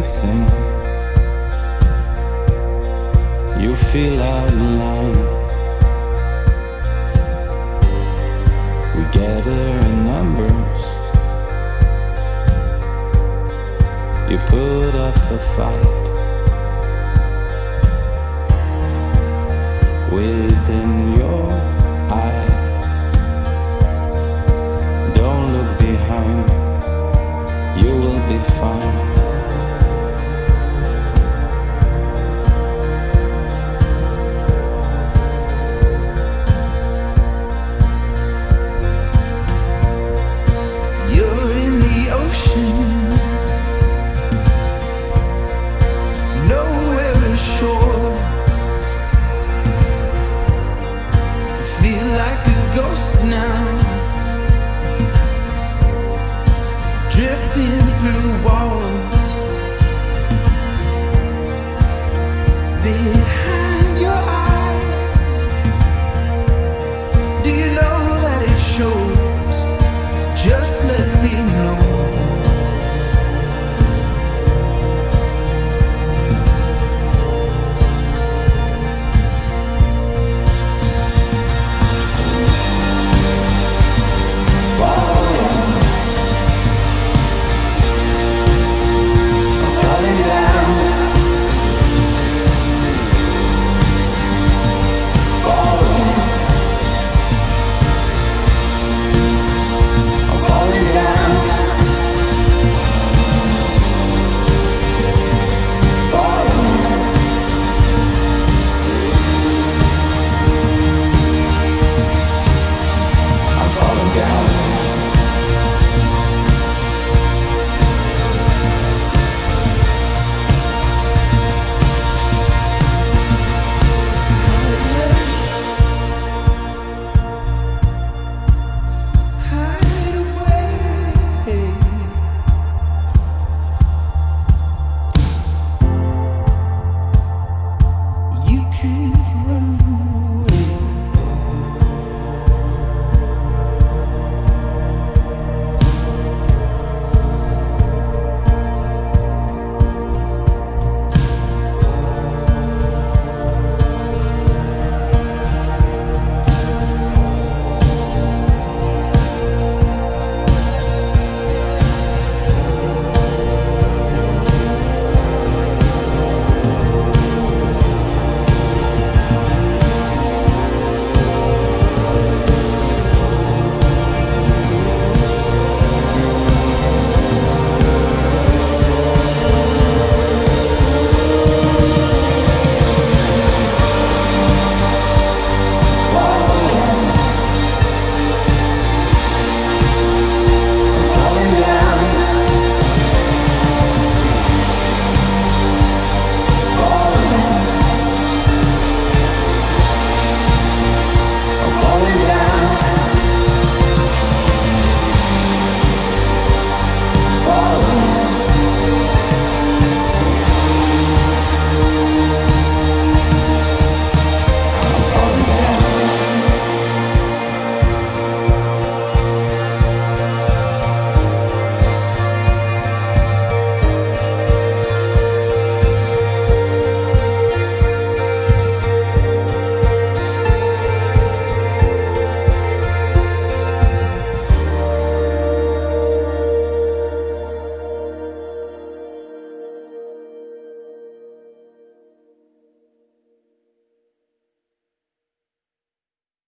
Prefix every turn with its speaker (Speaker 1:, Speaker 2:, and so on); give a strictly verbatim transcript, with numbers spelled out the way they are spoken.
Speaker 1: anything. You feel out of line. We gather in numbers. You put up a fight within your eye. Don't look behind, you will be fine.
Speaker 2: You're in the ocean, nowhere is shore. I feel like a ghost now, drifting through walls. Behind your eye, do you know that it shows? Just let me know. You can't